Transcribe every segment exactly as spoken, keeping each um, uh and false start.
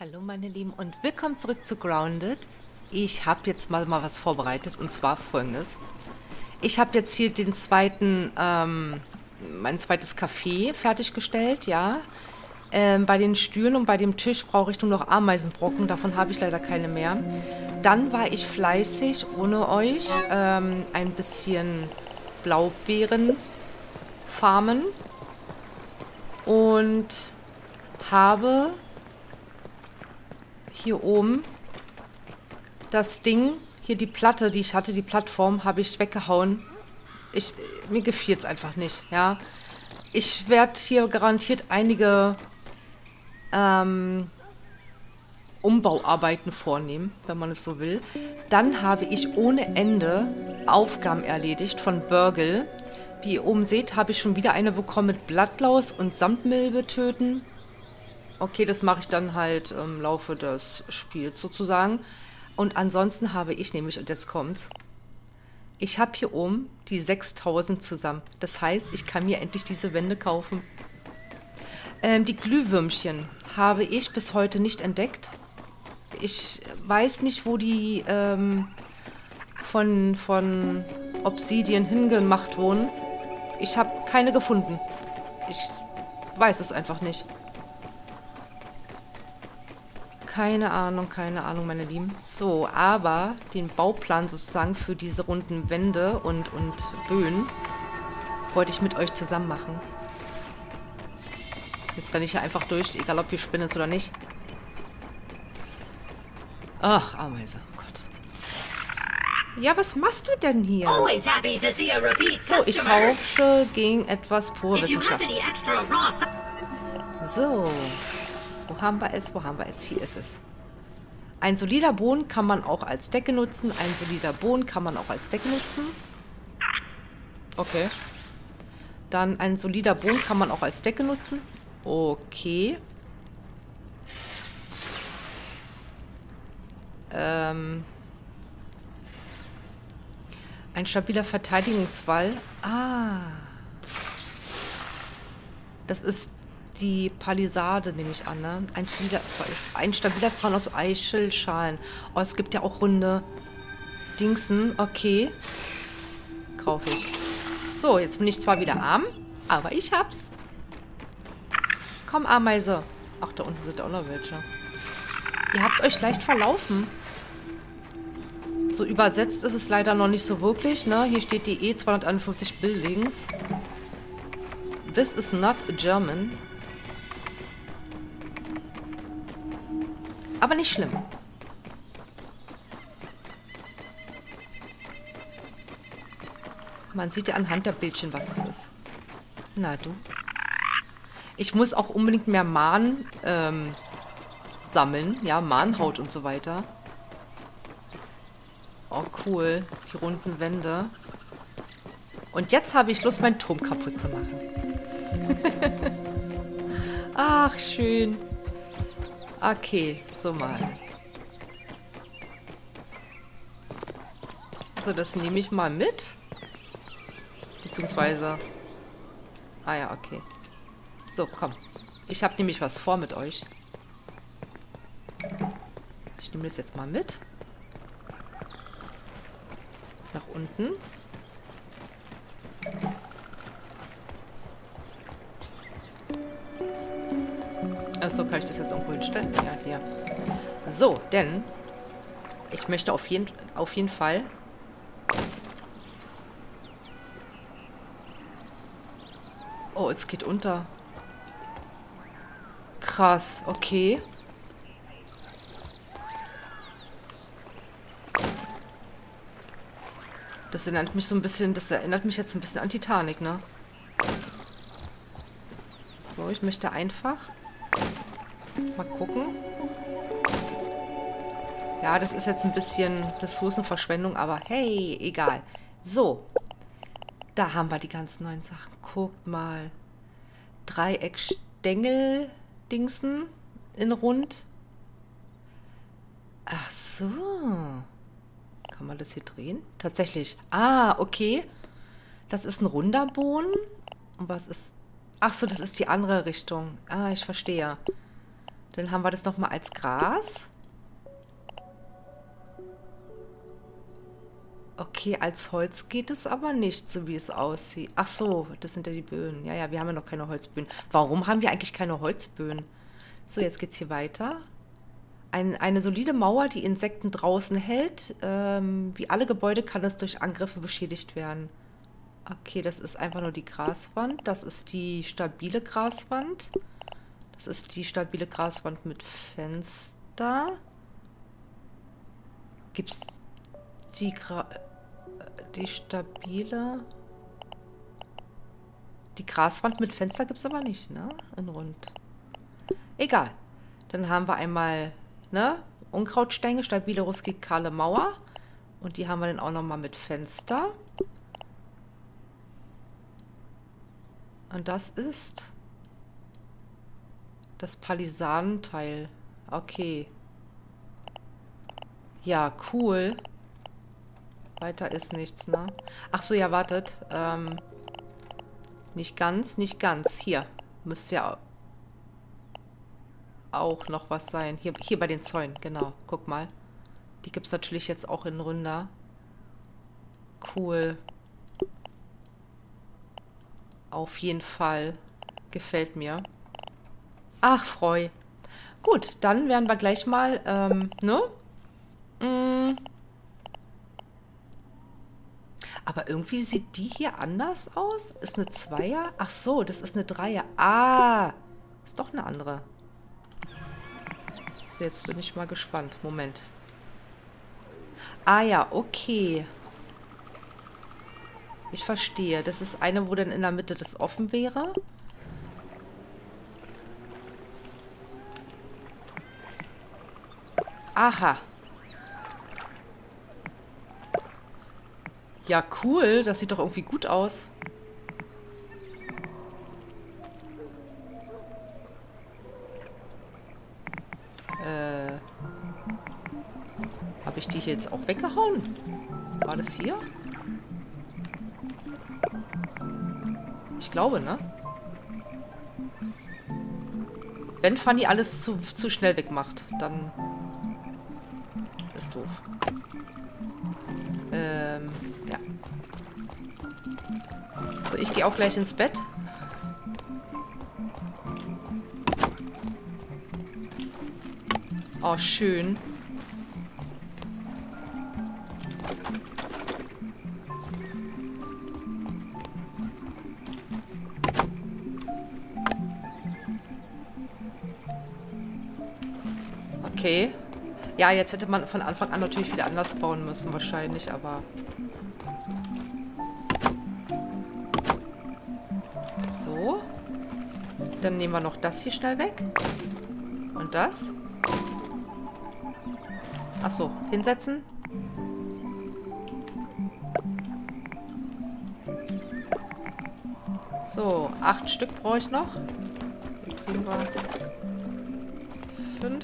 Hallo meine Lieben und willkommen zurück zu Grounded. Ich habe jetzt mal, mal was vorbereitet und zwar folgendes. Ich habe jetzt hier den zweiten, ähm, mein zweites Café fertiggestellt, ja. Ähm, bei den Stühlen und bei dem Tisch brauche ich nur noch Ameisenbrocken, davon habe ich leider keine mehr. Dann war ich fleißig, ohne euch, ähm, ein bisschen Blaubeeren farmen und habe hier oben das Ding, hier die Platte, die ich hatte, die Plattform, habe ich weggehauen. Ich, mir gefiel es einfach nicht, ja. Ich werde hier garantiert einige ähm, Umbauarbeiten vornehmen, wenn man es so will. Dann habe ich ohne Ende Aufgaben erledigt von Burgle. Wie ihr oben seht, habe ich schon wieder eine bekommen mit Blattlaus und Samtmilbe töten. Okay, das mache ich dann halt im Laufe des Spiels sozusagen. Und ansonsten habe ich nämlich, und jetzt kommt's, ich habe hier oben die sechstausend zusammen. Das heißt, ich kann mir endlich diese Wände kaufen. Ähm, die Glühwürmchen habe ich bis heute nicht entdeckt. Ich weiß nicht, wo die ähm, von, von Obsidian hingemacht wurden. Ich habe keine gefunden. Ich weiß es einfach nicht. Keine Ahnung, keine Ahnung, meine Lieben. So, aber den Bauplan sozusagen für diese runden Wände und, und Böen wollte ich mit euch zusammen machen. Jetzt renne ich hier einfach durch, egal ob ihr spinnet oder nicht. Ach, Ameise, oh Gott. Ja, was machst du denn hier? So, ich tausche gegen etwas pure Wissenschaft. So. Wo haben wir es? Wo haben wir es? Hier ist es. Ein solider Boden kann man auch als Decke nutzen. Ein solider Boden kann man auch als Decke nutzen. Okay. Dann ein solider Boden kann man auch als Decke nutzen. Okay. Ähm. Ein stabiler Verteidigungswall. Ah. Das ist die Palisade, nehme ich an, ne? Ein stabiler, ein stabiler Zaun aus Eichelschalen. Oh, es gibt ja auch runde Dingsen. Okay. Kaufe ich. So, jetzt bin ich zwar wieder arm, aber ich hab's. Komm, Ameise. Ach, da unten sind auch noch welche. Ihr habt euch leicht verlaufen. So übersetzt ist es leider noch nicht so wirklich, ne? Hier steht die E zweihunderteinundfünfzig Buildings. This is not German. Aber nicht schlimm. Man sieht ja anhand der Bildchen, was es ist. Na du. Ich muss auch unbedingt mehr Mahn ähm, sammeln. Ja, Mahnhaut und so weiter. Oh, cool. Die runden Wände. Und jetzt habe ich Lust, meinen Turm kaputt zu machen. Ach, schön. Okay, so mal. So, das nehme ich mal mit. Beziehungsweise... Ah ja, okay. So, komm. Ich habe nämlich was vor mit euch. Ich nehme das jetzt mal mit. Nach unten. Achso, kann ich das jetzt irgendwo hinstellen? Ja, hier. So, denn ich möchte auf jeden, auf jeden Fall oh, es geht unter. Krass, okay. Das erinnert mich so ein bisschen, das erinnert mich jetzt ein bisschen an Titanic, ne? So, ich möchte einfach mal gucken. Ja, das ist jetzt ein bisschen Ressourcenverschwendung, aber hey, egal. So. Da haben wir die ganzen neuen Sachen. Guckt mal. Dreieckstängel-Dingsen in rund. Ach so. Kann man das hier drehen? Tatsächlich. Ah, okay. Das ist ein runder Boden. Und was ist... Ach so, das ist die andere Richtung. Ah, ich verstehe. Dann haben wir das nochmal als Gras. Okay, als Holz geht es aber nicht, so wie es aussieht. Ach so, das sind ja die Böen. Ja, ja, wir haben ja noch keine Holzböen. Warum haben wir eigentlich keine Holzböen? So, jetzt geht's hier weiter. Ein, eine solide Mauer, die Insekten draußen hält. Ähm, wie alle Gebäude kann es durch Angriffe beschädigt werden. Okay, das ist einfach nur die Graswand. Das ist die stabile Graswand. Das ist die stabile Graswand mit Fenster. Gibt's die Gra die stabile... Die Graswand mit Fenster gibt es aber nicht, ne? In rund. Egal. Dann haben wir einmal, ne? Unkrautstänge, stabile, rustikale Mauer. Und die haben wir dann auch nochmal mit Fenster. Und das ist das Palisadenteil. Okay. Ja, cool. Weiter ist nichts, ne? Ach so, ja, wartet. Ähm, nicht ganz, nicht ganz. Hier müsste ja auch noch was sein. Hier, hier bei den Zäunen, genau. Guck mal. Die gibt es natürlich jetzt auch in Ründer. Cool. Auf jeden Fall. Gefällt mir. Ach, Freu. Gut, dann werden wir gleich mal, ähm, ne? Mm. Aber irgendwie sieht die hier anders aus. Ist eine Zweier? Ach so, das ist eine Dreier. Ah, ist doch eine andere. So, jetzt bin ich mal gespannt. Moment. Ah ja, okay. Ich verstehe. Das ist eine, wo dann in der Mitte das offen wäre. Aha. Ja, cool. Das sieht doch irgendwie gut aus. Äh. Habe ich die hier jetzt auch weggehauen? War das hier? Ich glaube, ne? Wenn Fanny alles zu, zu schnell wegmacht, dann ist doof. Ähm, ja. So, ich gehe auch gleich ins Bett. Oh, schön. Okay. Ja, jetzt hätte man von Anfang an natürlich wieder anders bauen müssen, wahrscheinlich, aber... So. Dann nehmen wir noch das hier schnell weg. Und das. Achso, hinsetzen. So, acht Stück brauche ich noch. Wie kriegen wir... Fünf.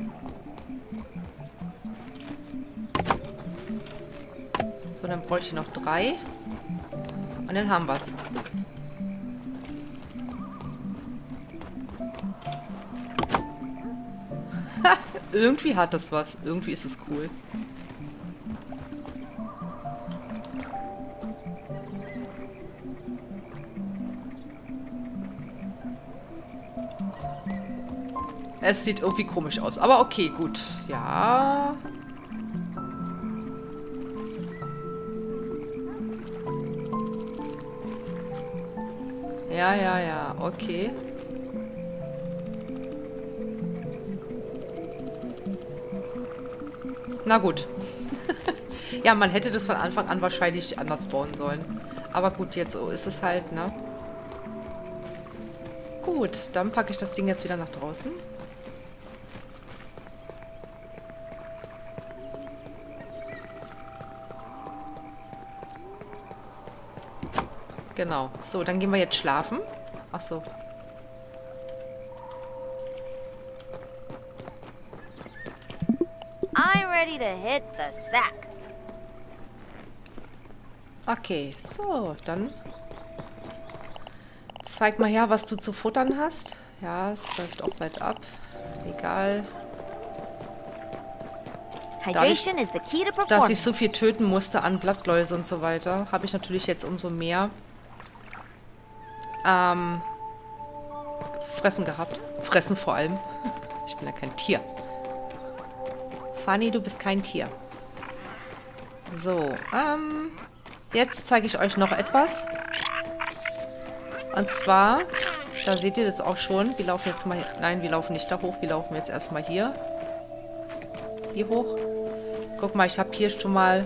So, dann bräuchte ich noch drei. Und dann haben wir es. Irgendwie hat das was. Irgendwie ist es cool. Es sieht irgendwie komisch aus. Aber okay, gut. Ja... Ja, ja, ja, okay. Na gut. Ja, man hätte das von Anfang an wahrscheinlich anders bauen sollen. Aber gut, jetzt so ist es halt, ne? Gut, dann packe ich das Ding jetzt wieder nach draußen. Genau. So, dann gehen wir jetzt schlafen. Ach so. I'm ready to hit the sack. Okay, so, dann zeig mal her, was du zu futtern hast. Ja, es läuft auch bald ab. Egal. Hydration is the key to Dass ich performance. so viel töten musste an Blattläuse und so weiter, habe ich natürlich jetzt umso mehr ähm, Fressen gehabt. Fressen vor allem. Ich bin ja kein Tier. Fanny, du bist kein Tier. So, ähm, jetzt zeige ich euch noch etwas. Und zwar, da seht ihr das auch schon. Wir laufen jetzt mal, nein, wir laufen nicht da hoch. Wir laufen jetzt erstmal hier. Hier hoch. Guck mal, ich habe hier schon mal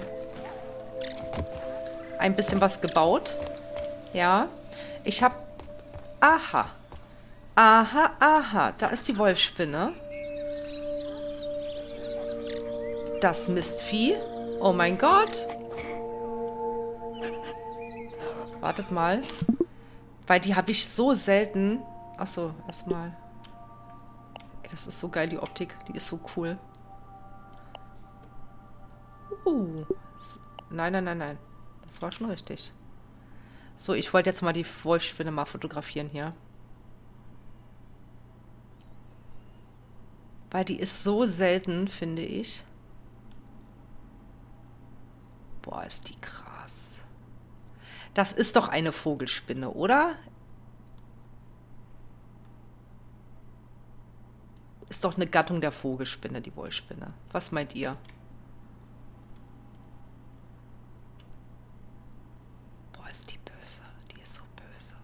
ein bisschen was gebaut. Ja, ich habe, aha, aha, aha, da ist die Wolfsspinne. Das Mistvieh. Oh mein Gott. Wartet mal. Weil die habe ich so selten. Achso, erstmal. Das ist so geil, die Optik. Die ist so cool. Uh. Nein, nein, nein, nein. Das war schon richtig. So, ich wollte jetzt mal die Wolfsspinne mal fotografieren hier. Weil die ist so selten, finde ich. Boah, ist die krass. Das ist doch eine Vogelspinne, oder? Ist doch eine Gattung der Vogelspinne, die Wolfsspinne. Was meint ihr? Boah, ist die böse. Die ist so böse.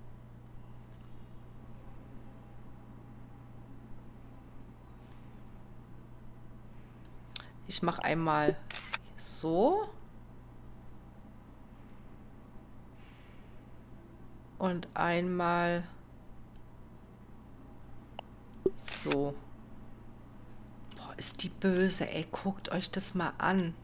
Ich mache einmal so. Und einmal so. Boah, ist die böse, ey. Guckt euch das mal an.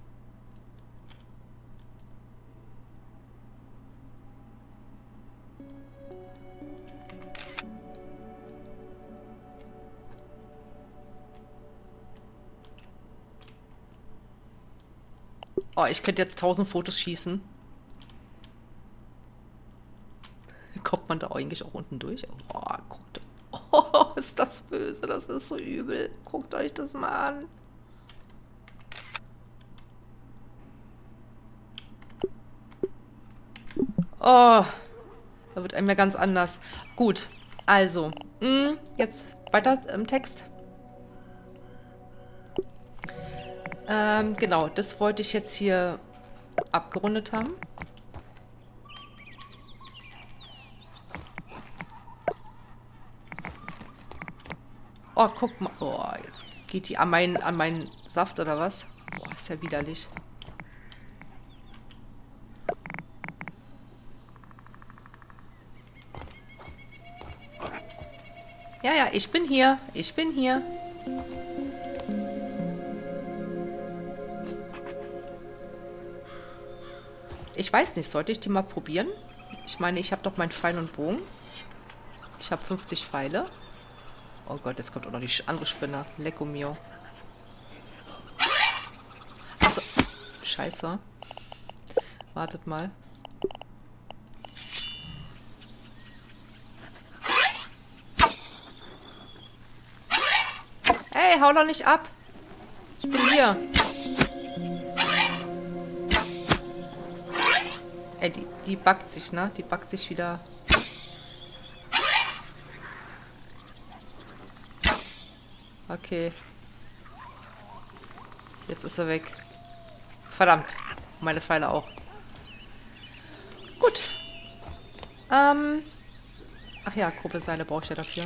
Oh, ich könnte jetzt tausend Fotos schießen. Kommt man da eigentlich auch unten durch? Oh, guckt. Oh, ist das böse. Das ist so übel. Guckt euch das mal an. Oh, da wird einem ja ganz anders. Gut, also. Mh, jetzt weiter im Text. Ähm, genau, das wollte ich jetzt hier abgerundet haben. Oh, guck mal. Oh, jetzt geht die an meinen, an meinen Saft oder was? Boah, ist ja widerlich. Ja, ja, ich bin hier. Ich bin hier. Ich weiß nicht, sollte ich die mal probieren? Ich meine, ich habe doch meinen Pfeil und Bogen. Ich habe fünfzig Pfeile. Oh Gott, jetzt kommt auch noch die andere Spinne. Lecco mio. Achso. Scheiße. Wartet mal. Hey, hau doch nicht ab. Ich bin hier. Ey, die, die backt sich, ne? Die backt sich wieder. Okay. Jetzt ist er weg. Verdammt. Meine Pfeile auch. Gut. Ähm. Ach ja, Gruppeseile brauche ich ja dafür.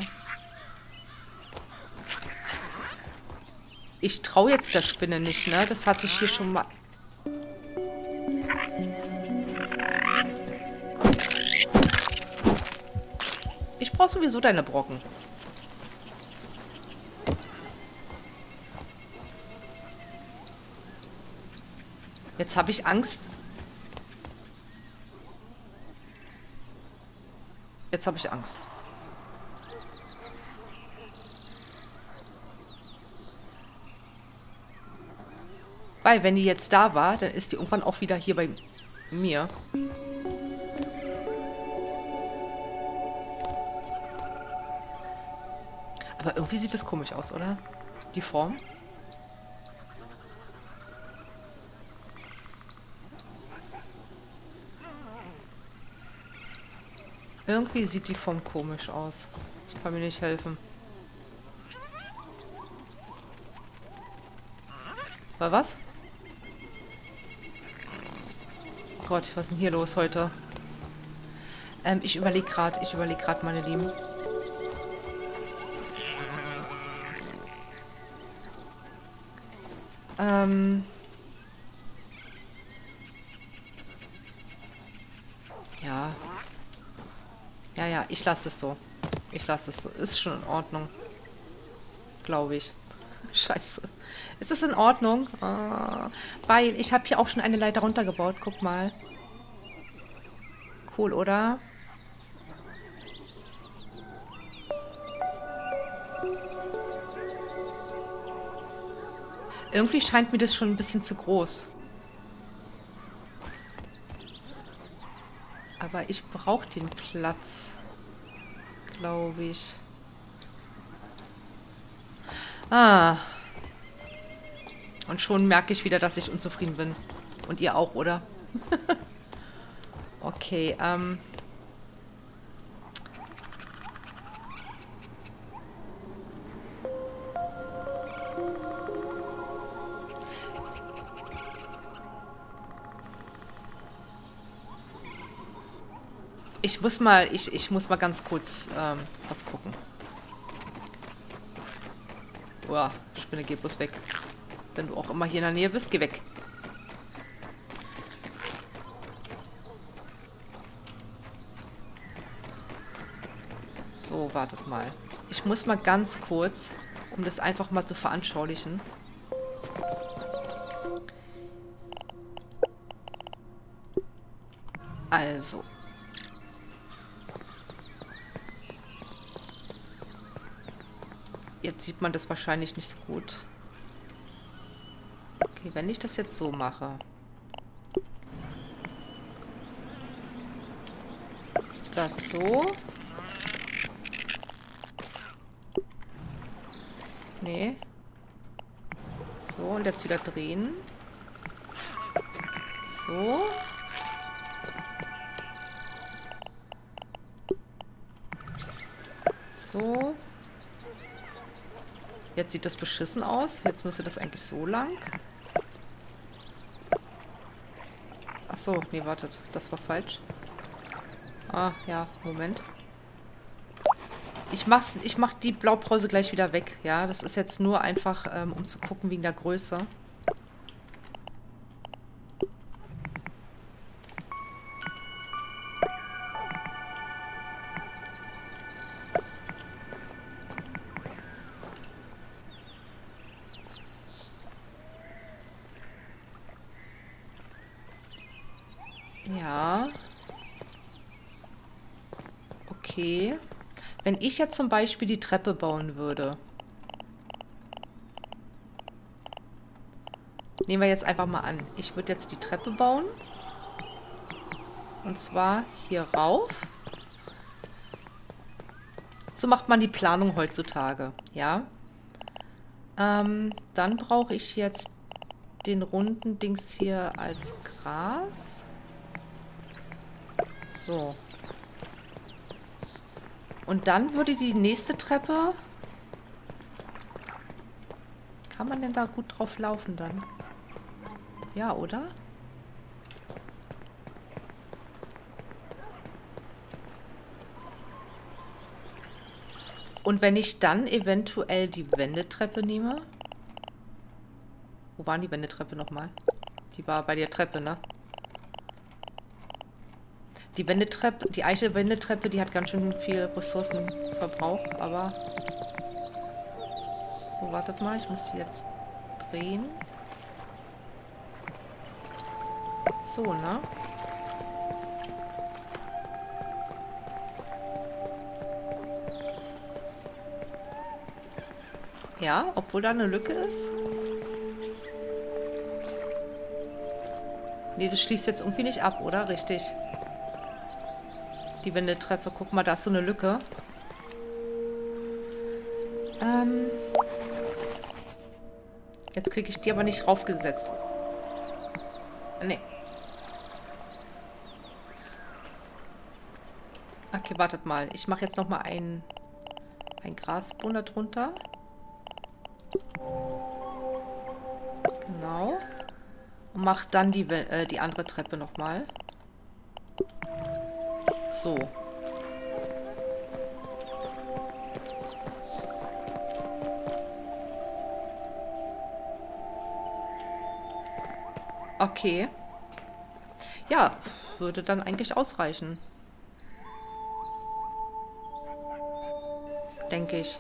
Ich traue jetzt der Spinne nicht, ne? Das hatte ich hier schon mal... Ich brauche sowieso deine Brocken. Jetzt habe ich Angst. Jetzt habe ich Angst. Weil, wenn die jetzt da war, dann ist die irgendwann auch wieder hier bei mir. Aber Aber irgendwie sieht das komisch aus, oder? Die Form. Irgendwie sieht die Form komisch aus. Ich kann mir nicht helfen. War was? Gott, was ist denn hier los heute? Ähm, ich überlege gerade, ich überlege gerade, meine Lieben. Ähm... Ja. Ja, ja, ich lasse es so. Ich lasse es so. Ist schon in Ordnung. Glaube ich. Scheiße. Ist es in Ordnung? Ah, weil ich habe hier auch schon eine Leiter runtergebaut. Guck mal. Cool, oder? Irgendwie scheint mir das schon ein bisschen zu groß. Aber ich brauche den Platz. Glaube ich. Ah. Und schon merke ich wieder, dass ich unzufrieden bin. Und ihr auch, oder? Okay, ähm... Ich muss mal, ich, ich muss mal ganz kurz ähm, was gucken. Boah, Spinne, geh bloß weg. Wenn du auch immer hier in der Nähe bist, geh weg. So, wartet mal. Ich muss mal ganz kurz, um das einfach mal zu veranschaulichen. Also. Jetzt sieht man das wahrscheinlich nicht so gut. Okay, wenn ich das jetzt so mache. Das so. Nee. So, und jetzt wieder drehen. So. So. Jetzt sieht das beschissen aus. Jetzt müsste das eigentlich so lang. Ach so, nee, wartet. Das war falsch. Ah, ja, Moment. Ich mach's, ich mach die Blaupause gleich wieder weg. Ja, das ist jetzt nur einfach, ähm, um zu gucken wegen der Größe. Ja. Okay. Wenn ich jetzt zum Beispiel die Treppe bauen würde. Nehmen wir jetzt einfach mal an. Ich würde jetzt die Treppe bauen. Und zwar hier rauf. So macht man die Planung heutzutage. Ja. Ähm, dann brauche ich jetzt den runden Dings hier als Gras. So. Und dann würde die nächste Treppe... Kann man denn da gut drauf laufen dann? Ja, oder? Und wenn ich dann eventuell die Wendeltreppe nehme... Wo waren die Wendeltreppe nochmal? Die war bei der Treppe, ne? Die Wendeltreppe, die eiche Wendeltreppe, die hat ganz schön viel Ressourcenverbrauch, aber... So, wartet mal, ich muss die jetzt drehen. So, ne? Ja, obwohl da eine Lücke ist. Nee, das schließt jetzt irgendwie nicht ab, oder? Richtig. Die Wendeltreppe. Guck mal, da ist so eine Lücke. Ähm. Jetzt kriege ich die aber nicht raufgesetzt. Nee. Okay, wartet mal. Ich mache jetzt noch mal ein, ein Grasboden da drunter. Genau. Und mache dann die, äh, die andere Treppe noch mal. So. Okay. Ja, würde dann eigentlich ausreichen. Denke ich.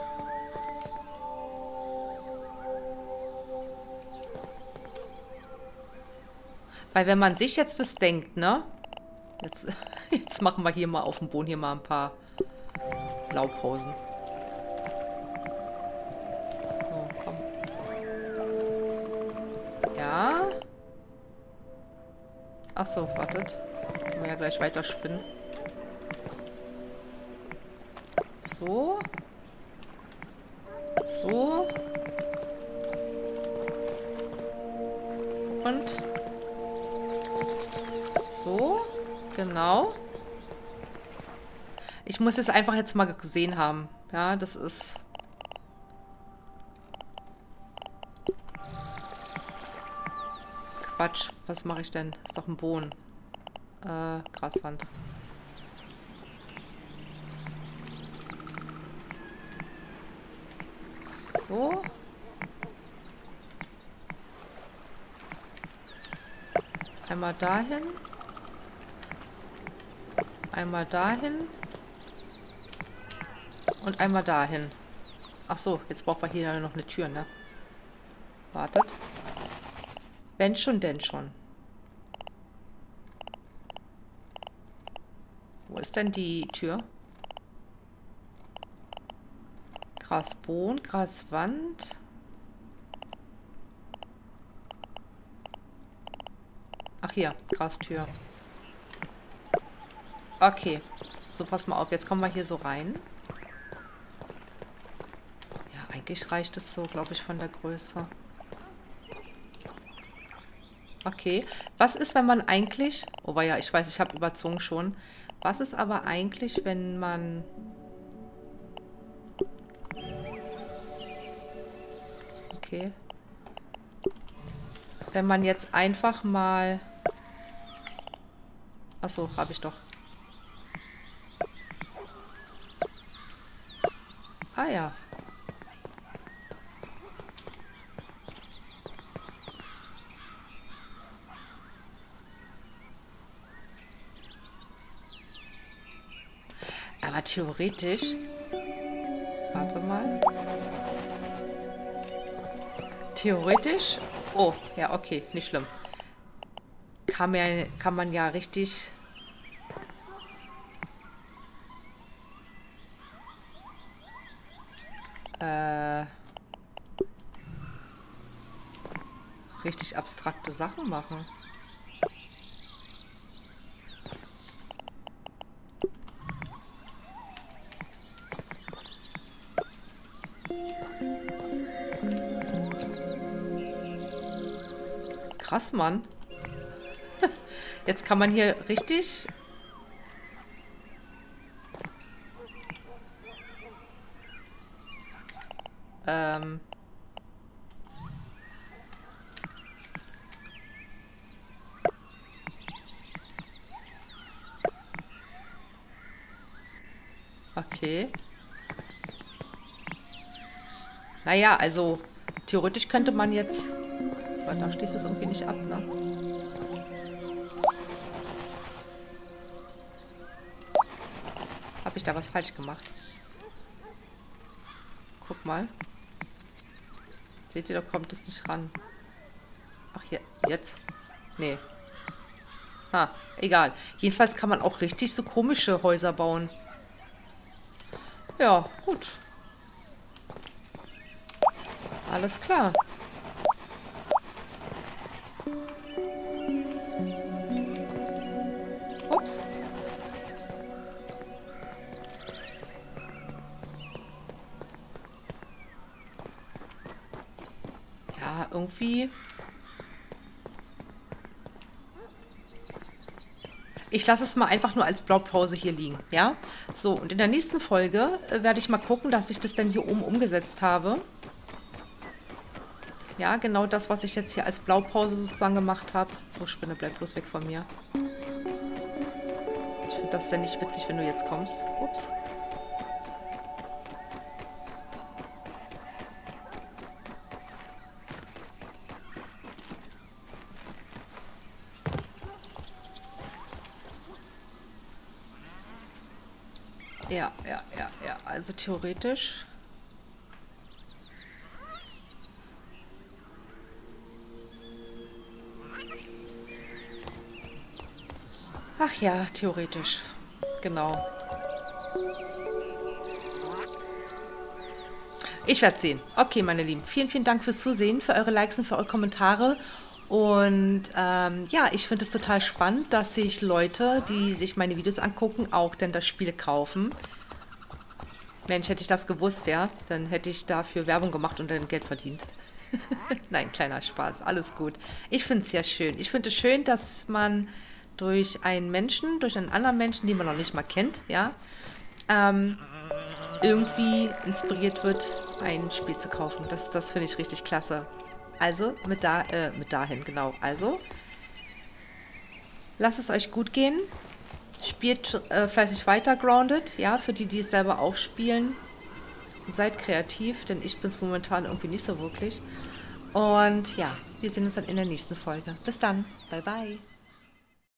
Weil wenn man sich jetzt das denkt, ne? Jetzt, jetzt machen wir hier mal auf dem Boden hier mal ein paar Blaupausen. So, komm. Ja. Ach so, wartet. Können wir ja gleich weiter spinnen. So. So. Und so. Genau. Ich muss es einfach jetzt mal gesehen haben. Ja, das ist... Quatsch. Was mache ich denn? Ist doch ein Boden. Äh, Graswand. So. Einmal dahin. Einmal dahin. Und einmal dahin. Ach so, jetzt brauchen wir hier noch eine Tür, ne? Wartet. Wenn schon, denn schon. Wo ist denn die Tür? Grasboden, Graswand. Ach hier, Grastür. Okay. So, pass mal auf. Jetzt kommen wir hier so rein. Ja, eigentlich reicht es so, glaube ich, von der Größe. Okay. Was ist, wenn man eigentlich... Oh, war ja, ich weiß, ich habe überzogen schon. Was ist aber eigentlich, wenn man... Okay. Wenn man jetzt einfach mal... Achso, habe ich doch. Ah ja. Aber theoretisch... Warte mal. Theoretisch... Oh, ja, okay, nicht schlimm. Kann man, kann man ja richtig... Äh, richtig abstrakte Sachen machen. Krass, Mann. Jetzt kann man hier richtig... Ähm... Okay. Naja, also theoretisch könnte man jetzt... Aber da schließt es irgendwie nicht ab, ne? Habe ich da was falsch gemacht? Guck mal. Seht ihr, da kommt es nicht ran. Ach, hier, jetzt? Nee. Ah, egal. Jedenfalls kann man auch richtig so komische Häuser bauen. Ja, gut. Alles klar. Ups. irgendwie... Ich lasse es mal einfach nur als Blaupause hier liegen, ja? So, und in der nächsten Folge äh, werde ich mal gucken, dass ich das dann hier oben umgesetzt habe. Ja, genau das, was ich jetzt hier als Blaupause sozusagen gemacht habe. So, Spinne, bleib bloß weg von mir. Ich finde das ja nicht witzig, wenn du jetzt kommst. Ups. Ja, ja, ja, ja. Also theoretisch. Ach ja, theoretisch. Genau. Ich werde sehen. Okay, meine Lieben. Vielen, vielen Dank fürs Zusehen, für eure Likes und für eure Kommentare. Und ähm, ja, ich finde es total spannend, dass sich Leute, die sich meine Videos angucken, auch denn das Spiel kaufen. Mensch, hätte ich das gewusst, ja, dann hätte ich dafür Werbung gemacht und dann Geld verdient. Nein, kleiner Spaß, alles gut. Ich finde es ja schön. Ich finde es schön, dass man durch einen Menschen, durch einen anderen Menschen, den man noch nicht mal kennt, ja, ähm, irgendwie inspiriert wird, ein Spiel zu kaufen. Das, das finde ich richtig klasse. Also, mit, da, äh, mit dahin, genau. Also, lasst es euch gut gehen. Spielt äh, fleißig weiter Grounded, ja, für die, die es selber auch spielen. Seid kreativ, denn ich bin es momentan irgendwie nicht so wirklich. Und ja, wir sehen uns dann in der nächsten Folge. Bis dann. Bye, bye.